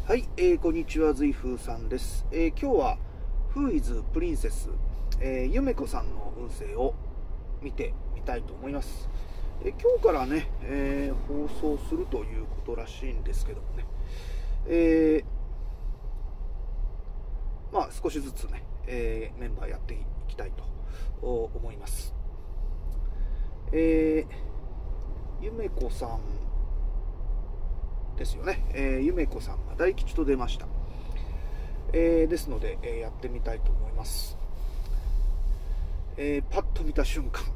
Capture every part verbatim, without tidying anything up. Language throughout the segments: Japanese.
はい、えー、こんにちは、ずいふうさんです。えー、今日は Who is Princess、えー、ゆめこさんの運勢を見てみたいと思います。えー、今日からね、えー、放送するということらしいんですけどもね、えー、まあ少しずつね、えー、メンバーやっていきたいと思います。えー、ゆめこさんですよね、えー、ゆめこさんが大吉と出ました。えー、ですので、えー、やってみたいと思います。えー、パッと見た瞬間、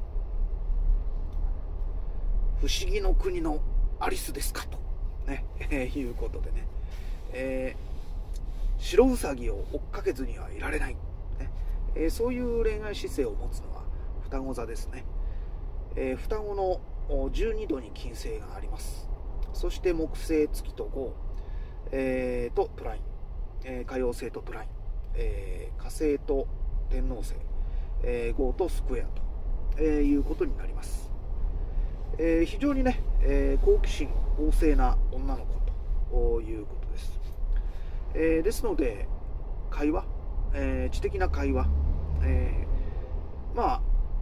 不思議の国のアリスですかと、ねえー、いうことでね、えー、白ウサギを追っかけずにはいられない、ねえー、そういう恋愛姿勢を持つのは双子座ですね。えー、双子のじゅうにどに金星があります。そして木星、月とゴー、えー、とトライン、えー、海王星とトライン、えー、火星と天王星、えー、ゴーとスクエアと、えー、いうことになります。えー、非常にね、えー、好奇心旺盛な女の子ということです。えー、ですので会話、えー、知的な会話、えー、まあ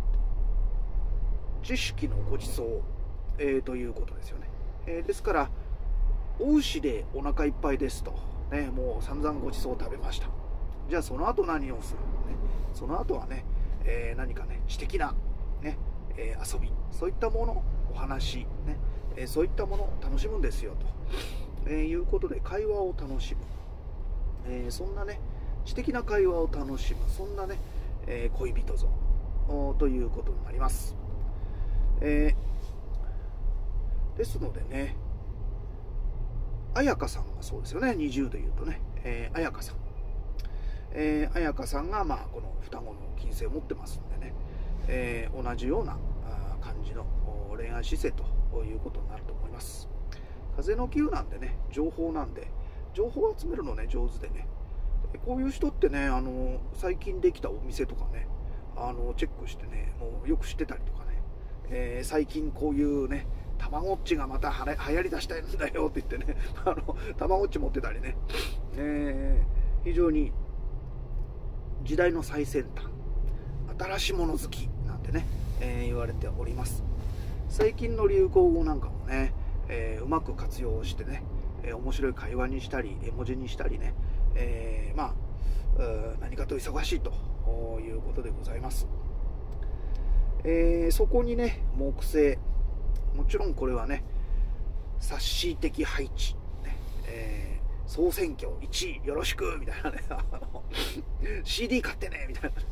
知識のごちそう、えー、ということですよね。えー、ですからお牛でお腹いっぱいですと、ね、もう散々ごちそう食べました。じゃあその後何をする、ね、その後はね、えー、何かね知的な、ねえー、遊び、そういったもの、お話、ねえー、そういったものを楽しむんですよと、えー、いうことで会話を楽しむ、えー、そんなね知的な会話を楽しむ、そんなね、えー、恋人像ということになります。えーですのでね、彩香さんがそうですよね、にじゅうでいうとね、えー、彩香さん、えー、彩香さんがまあこの双子の金星を持ってますんでね、えー、同じような感じの恋愛姿勢ということになると思います。風の急なんでね、情報なんで、情報を集めるのね上手でね、こういう人ってね、あの最近できたお店とかね、あのチェックしてね、もうよく知ってたりとかね、えー、最近こういうねたまごっちがまたは流行りだしたんだよって言ってね、あのたまごっち持ってたりね、えー、非常に時代の最先端、新しいもの好きなんてね、えー、言われております。最近の流行語なんかもね、えー、うまく活用してね、えー、面白い会話にしたり絵文字にしたりね、えー、まあ何かと忙しいということでございます。えー、そこにね木星、もちろんこれはねサッシー的配置、ねえー、総選挙いちいよろしくみたいなねシーディー 買ってねみたいな、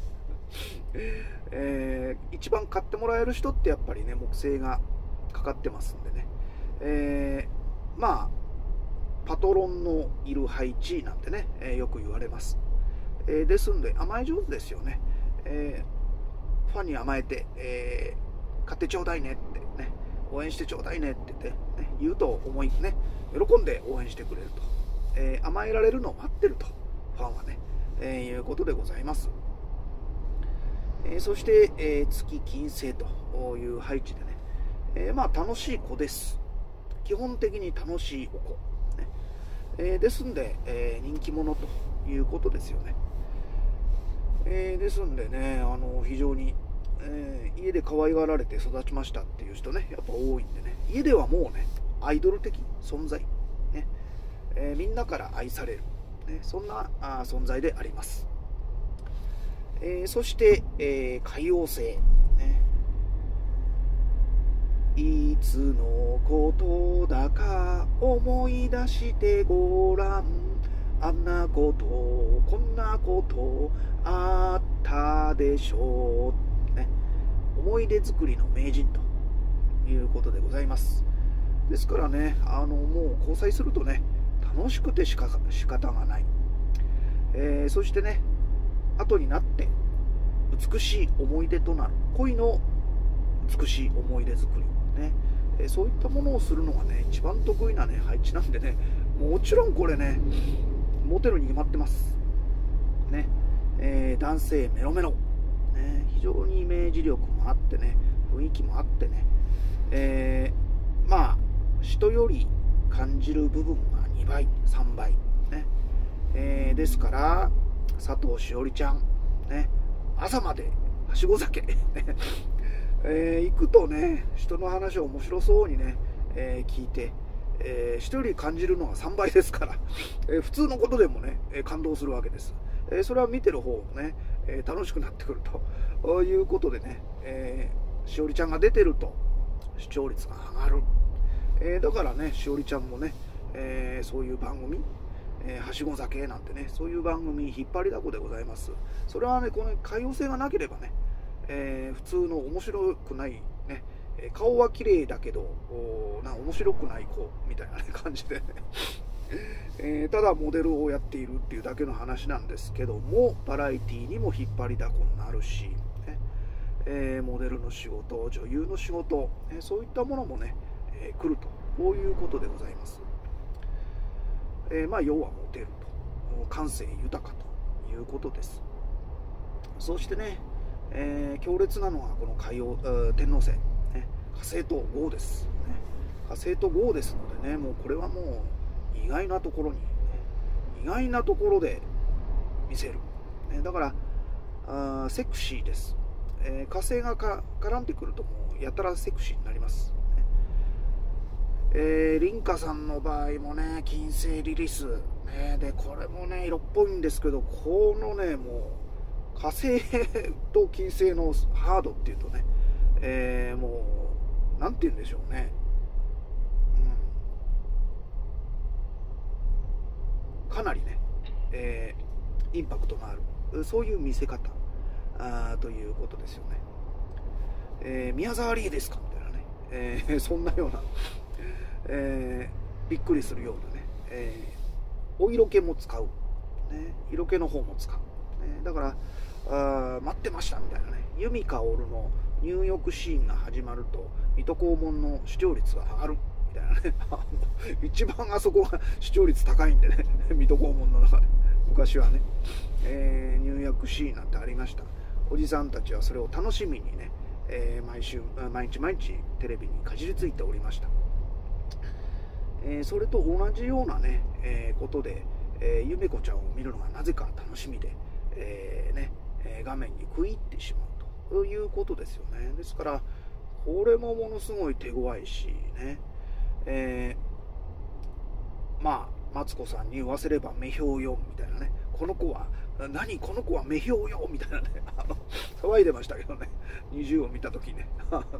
えー、一番買ってもらえる人ってやっぱりね木星がかかってますんでね、えー、まあパトロンのいる配置なんてね、えー、よく言われます。えー、ですんで甘え上手ですよね。えー、ファンに甘えて、えー、買ってちょうだいねってね、応援してちょうだいねって言って、ね、言うと思いね、喜んで応援してくれると、えー、甘えられるのを待ってると、ファンはね、えー、いうことでございます。えー、そして、えー、月金星という配置でね、えー、まあ楽しい子です。基本的に楽しいお子、ねえー、ですんで、えー、人気者ということですよね。えー、ですんでね、あの非常にえー、家で可愛がられて育ちましたっていう人ねやっぱ多いんでね、家ではもうねアイドル的存在、ねえー、みんなから愛される、ね、そんなあ存在であります。えー、そして、えー、海王星、ね、いつのことだか思い出してごらん、あんなことこんなことあったでしょう、思い出作りの名人ということでございます。ですからね、あのもう交際するとね楽しくてしか仕方がない、えー、そしてね後になって美しい思い出となる恋の美しい思い出作り、ねえー、そういったものをするのがね一番得意なね配置なんでね、もちろんこれねモテるに決まってますね。えー、男性メロメロ、ね、非常にイメージ力もあってね雰囲気もあってね、えー、まあ人より感じる部分がにばいさんばい、 ねえー、ですから佐藤しおりちゃん、ね、朝まではしご酒、えー、行くとね人の話を面白そうにね、えー、聞いて、えー、人より感じるのはさんばいですから、えー、普通のことでもね感動するわけです。えー、それは見てる方もね、えー、楽しくなってくるということでね、えー、しおりちゃんが出てると視聴率が上がる、えー、だからねしおりちゃんもね、えー、そういう番組、えー、はしご酒なんてねそういう番組引っ張りだこでございます。それはねこの海洋性がなければね、えー、普通の面白くないね顔は綺麗だけどな面白くない子みたいな、ね、感じでねえー、ただモデルをやっているっていうだけの話なんですけども、バラエティーにも引っ張りだこになるし、ねえー、モデルの仕事、女優の仕事、えー、そういったものもね、えー、来るとこういうことでございます。えー、まあ要はモテると感性豊かということです。そしてね、えー、強烈なのはこの海洋天王星、ね、火星と豪です、ね、火星と豪ですのでね、もうこれはもう意外なところに、ね、意外なところで見せる、ね、だからあセクシーです、えー、火星がか絡んでくるともうやたらセクシーになります、ねえー、リンカさんの場合もね金星リリース、ね、でこれもね色っぽいんですけど、このねもう火星と金星のハードっていうとね、えー、もうなんて言うんでしょうね、かなりね、えー、インパクトのあるそういう見せ方あということですよね。えー、宮沢りえですかみたいなね、えー、そんなような、えー、びっくりするようなね、えー、お色気も使う、ね、色気の方も使う、ね、だからあ待ってましたみたいなね、由美かおるの入浴シーンが始まると水戸黄門の視聴率が上がるみたいなね一番あそこが視聴率高いんでね水戸黄門の中で昔はね、えー、入浴シーンなんてありました。おじさんたちはそれを楽しみにね、えー、毎週毎日毎日テレビにかじりついておりました。えー、それと同じようなね、えー、ことで、えー、ゆめこちゃんを見るのがなぜか楽しみで、えーね、画面に食い入ってしまうということですよね。ですからこれもものすごい手強いしね、えー、まあマツコさんに言わせれば目標よみたいなね、この子は何この子は目標よみたいなねあの騒いでましたけどね、にじゅうを見た時ねあの、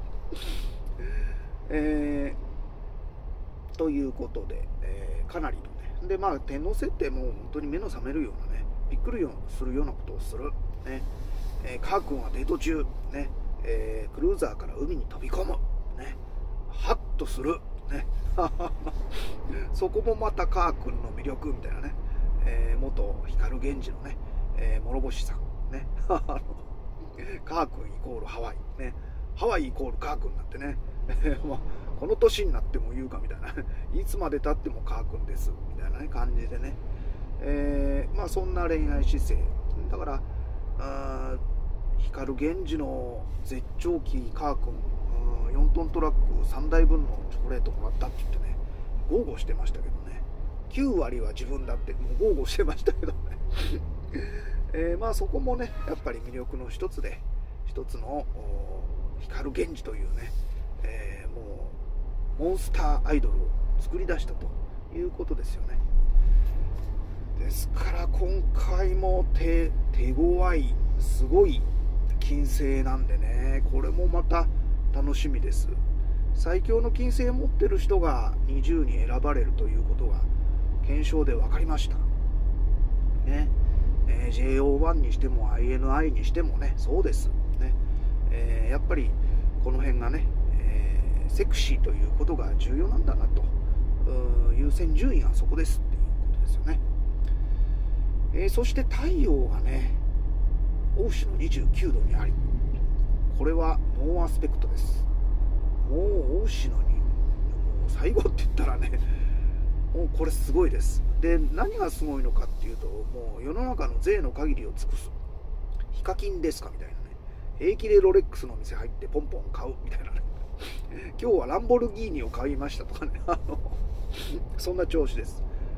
えー、ということで、えー、かなりのねでまあ天皇設定も本当に目の覚めるようなねびっくりするようなことをするね、えー、カー君はデート中ね、えー、クルーザーから海に飛び込むね、ハッとするねそこもまたカー君の魅力みたいなね、えー、元光源氏のね、えー、諸星さんねカー君イコールハワイね、ハワイイコールカー君なんてねまあ、この年になっても言うかみたいないつまでたってもカー君ですみたいな、ね、感じでね、えー、まあそんな恋愛姿勢だから、あ光源氏の絶頂期カー君よんトントラックさんだいぶんのチョコレートもらったって言ってね豪語してましたけどね、きゅうわりは自分だってもう豪語してましたけどねえー、まあそこもねやっぱり魅力の一つで一つの光源氏というね、えー、もうモンスターアイドルを作り出したということですよね。ですから今回も 手, 手強いすごい金星なんでね、これもまた楽しみです。最強の金星を持ってる人がにじゅうに選ばれるということが検証で分かりましたね。えー、ジェイオーワン にしても アイエヌアイ にしてもねそうですね、えー、やっぱりこの辺がね、えー、セクシーということが重要なんだなと、優先順位がそこですっていうことですよね。えー、そして太陽がね大牛のにじゅうきゅうどにあり、これはノーアスペクトです。もう大牛のにもう最後って言ったらねもうこれすごいです。で何がすごいのかっていうと、もう世の中の税の限りを尽くすヒカキンですかみたいなね、平気でロレックスの店入ってポンポン買うみたいなね今日はランボルギーニを買いましたとかねあのそんな調子です。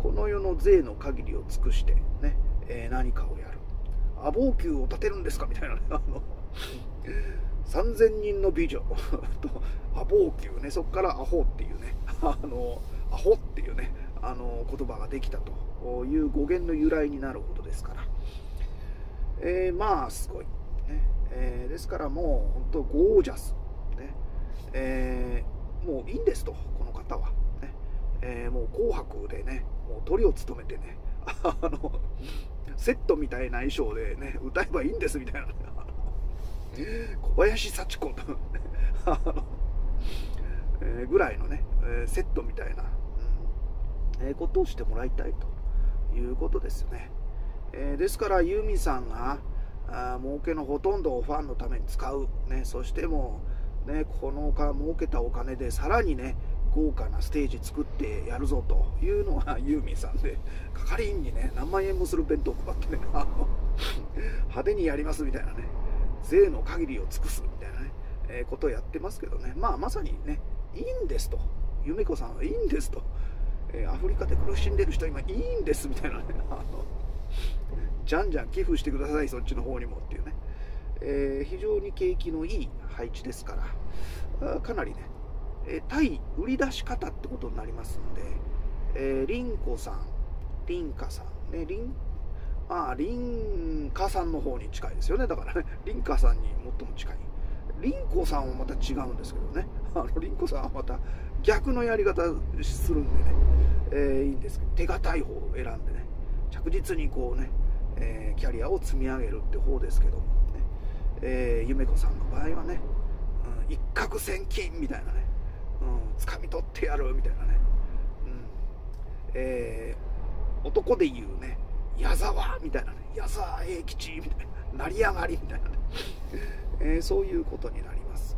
この世の税の限りを尽くしてね、えー、何かをやる。阿房宮を建てるんですかみたいなね、あのさんぜんにんの美女と阿房宮ね、そこからアホっていうね、あのアホっていうね、あの言葉ができたという語源の由来になるほどですから、えー、まあすごい、ねえー、ですからもう本当ゴージャス、ねえー、もういいんですと、この方は、ねえー、もう紅白でね、もうトリを務めてね、あのセットみたいな衣装でね歌えばいいんですみたいな、ね、小林幸子とあの、えー、ぐらいのね、えー、セットみたいな、うんえー、ことをしてもらいたいということですよね。えー、ですからユーミンさんがあ儲けのほとんどをファンのために使う、ね、そしてもう、ね、このか儲けたお金でさらにね豪華なステージ作ってやるぞというのがユーミンさんで、係員にね何万円もする弁当を配ってね、あの派手にやりますみたいなね、税の限りを尽くすみたいなね、えー、ことをやってますけどね、まあまさにねいいんですと、ゆめこさんはいいんですと、えー、アフリカで苦しんでる人今いいんですみたいなね、あのじゃんじゃん寄付してくださいそっちの方にもっていうね、えー、非常に景気のいい配置ですから、かなりね対売り出し方ってことになりますので、えー、リンコさん、リンカさん、ね、リン、まあ、リンカさんの方に近いですよね。だからね、リンカさんに最も近い。リンコさんはまた違うんですけどね、あのリンコさんはまた逆のやり方するんでね、えー、いいんですけど、手堅い方を選んでね、着実にこうね、えー、キャリアを積み上げるって方ですけども、ねえー、ゆめこさんの場合はね、うん、一攫千金みたいなね、うん、掴み取ってやるみたいなね、うんえー、男で言うね矢沢みたいなね、矢沢永吉みたいな、成り上がりみたいなね、えー、そういうことになります。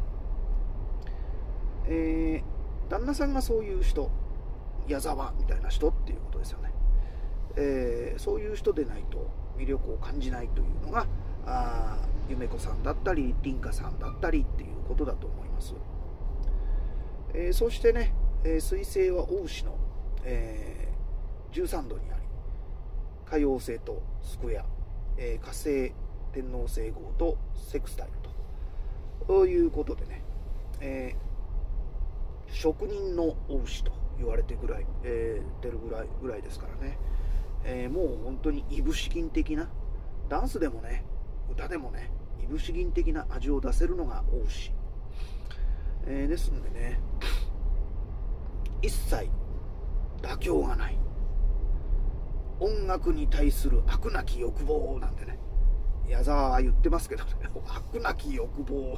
えー、旦那さんがそういう人、矢沢みたいな人っていうことですよね。えー、そういう人でないと魅力を感じないというのがあゆめこさんだったりりんかさんだったりっていうことだと思います。えー、そしてね、えー、水星は牡牛の、えー、じゅうさんどにあり、海王星とスクエア、えー、火星天王星号とセクスタイルということでね、えー、職人の牡牛と言われてぐらい、えー、出るぐらいぐらいですからね、えー、もう本当にいぶし銀的な、ダンスでもね歌でもねいぶし銀的な味を出せるのが牡牛、えー、ですのでね、一切妥協がない、音楽に対する飽くなき欲望なんてね、矢沢は言ってますけどね、飽くなき欲望、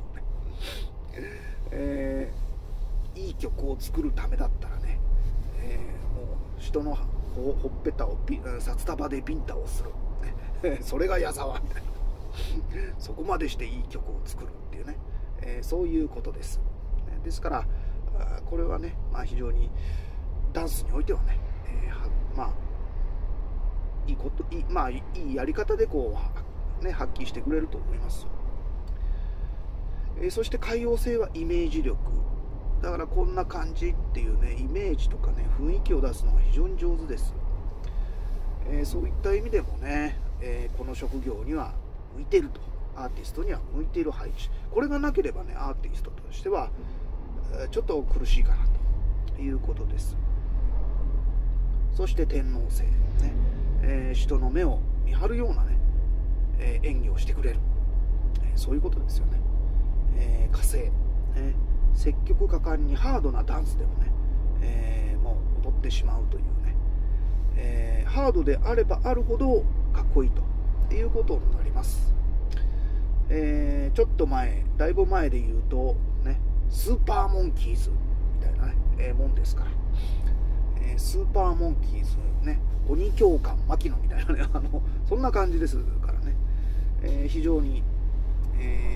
えー、いい曲を作るためだったらね、えー、もう人のほ, ほっぺたを札束でビンタをする、それが矢沢みたいなそこまでしていい曲を作るっていうね、えー、そういうことです。ですからこれはね、まあ、非常にダンスにおいてはね、えー、はまあいいこといい、まあ、いいやり方でこう、ね、発揮してくれると思います。えー、そして海王星はイメージ力だから、こんな感じっていうねイメージとかね雰囲気を出すのが非常に上手です。えー、そういった意味でもね、えー、この職業には向いていると、アーティストには向いている配置、これがなければねアーティストとしてはちょっと苦しいかなということです。そして天王星、ねえー、人の目を見張るようなね、えー、演技をしてくれる、えー、そういうことですよね。えー、火星、ね、積極果敢にハードなダンスでもね、えー、もう踊ってしまうというね、えー、ハードであればあるほどかっこいいということになります。えー、ちょっと前、だいぶ前で言うとね、スーパーモンキーズみたいなね、えー、もんですから、えー、スーパーモンキーズね、鬼教官牧野みたいなね、あのそんな感じですからね、えー、非常に、え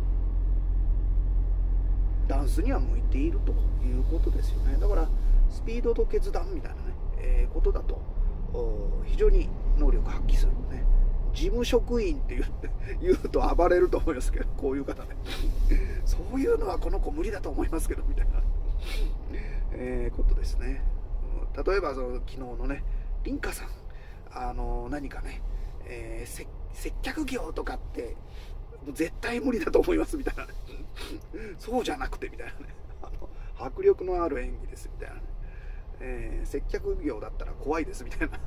ー、ダンスには向いているということですよね。だからスピードと決断みたいなね、えー、ことだと非常に能力発揮するね。事務職員って言う言うと暴れると思いますけど、こういう方ねそういうのはこの子無理だと思いますけどみたいな、えー、ことですね。例えばその昨日のねリンカさん、あの何かね、えー、接客業とかって絶対無理だと思いますみたいなねそうじゃなくてみたいなね、あの迫力のある演技ですみたいなね、えー、接客業だったら怖いですみたいな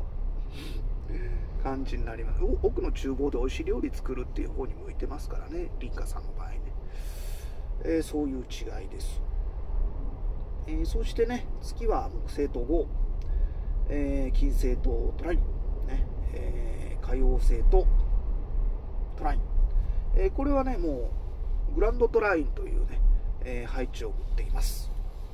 感じになります。奥の厨房で美味しい料理作るっていう方に向いてますからね、リンカさんの場合ね、えー、そういう違いです。えー、そしてね、月は木星とゴー、えー、金星とトライン、ねえー、海王星とトライン、えー、これはねもうグランドトラインというね、えー、配置を持っています。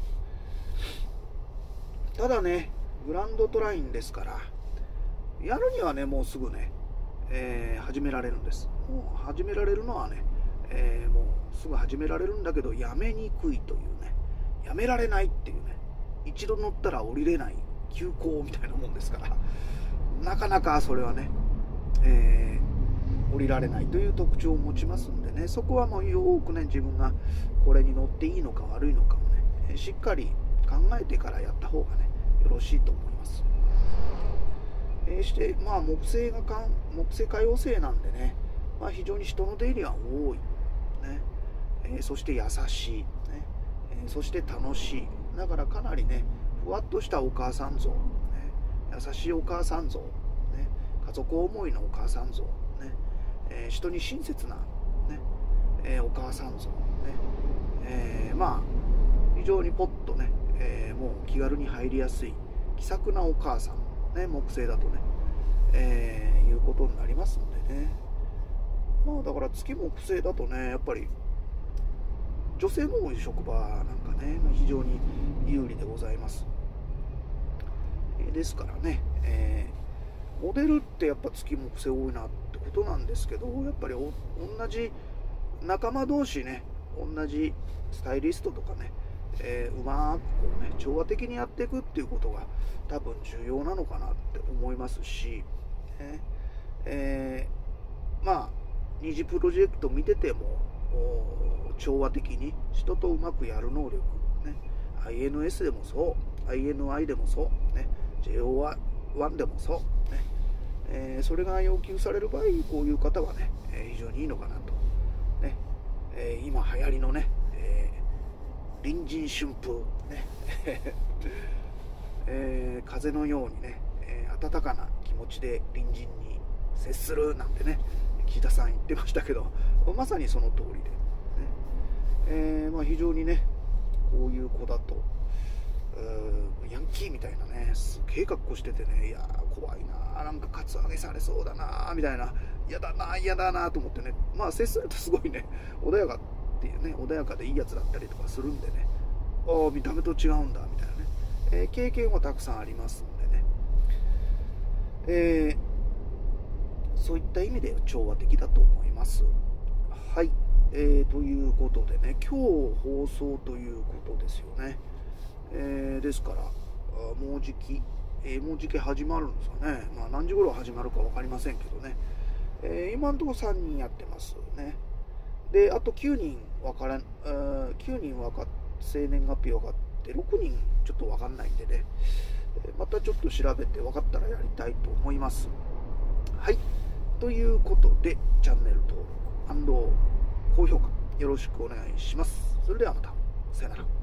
ただね、グランドトラインですからやるにはねもうすぐね、えー、始められるんです。もう始められるのはね、えー、もうすぐ始められるんだけどやめにくいというね、やめられないっていうね、一度乗ったら降りれない急行みたいなもんですから、なかなかそれはね、えー、降りられないという特徴を持ちますんでね、そこはもうよくね自分がこれに乗っていいのか悪いのかもねしっかり考えてからやった方がねよろしいと思います。えー、してまあ木星がかん木星海王星なんでね、まあ、非常に人の出入りは多い、ねえー、そして優しい、ねえー、そして楽しい。だからかなりねふわっとしたお母さん像、ね、優しいお母さん像、ね、家族思いのお母さん像、ねえー、人に親切な、ねえー、お母さん像、ねえー、まあ非常にポッとね、えー、もう気軽に入りやすい気さくなお母さん、ね、木星だとね、えー、いうことになりますんでね。まあだから月木星だとねやっぱり女性も多い職場なんかね非常に有利でございます。ですからね、えー、モデルってやっぱ月木星多いなってことなんですけど、やっぱりお同じ仲間同士ね、同じスタイリストとかね、えー、うまくこうね調和的にやっていくっていうことが多分重要なのかなって思いますし、ねえー、まあ二次プロジェクト見てても調和的に人とうまくやる能力、ね、アイエヌエス でもそう アイエヌアイ でもそう、ね、ジェイオーワン でもそう、ねえー、それが要求される場合こういう方はね、えー、非常にいいのかなと、ねえー、今流行りのね、えー、隣人春風、ねえー、風のようにね、えー、温かな気持ちで隣人に接するなんてね岸田さん言ってましたけど、まさにその通りで、ねえーまあ、非常にねこういう子だとヤンキーみたいなねすげえ格好しててね、いや怖いな、なんかカツアゲされそうだなみたいな、嫌だな嫌だなと思ってね、まあ接するとすごいね穏やかっていうね穏やかでいいやつだったりとかするんでね、ああ見た目と違うんだみたいなね、えー、経験はたくさんありますんでね、えーそういった意味で調和的だと思います。はい、えー、ということでね、今日放送ということですよね。えー、ですからもうじき、えー、もうじき始まるんですかね。まあ何時頃始まるか分かりませんけどね。えー、今のところさんにんやってますね。で、あときゅうにん分からん、きゅうにん分かっ生年月日分かってろくにんちょっと分かんないんでね。またちょっと調べて分かったらやりたいと思います。はい。ということで、チャンネル登録&高評価よろしくお願いします。それではまた。さよなら。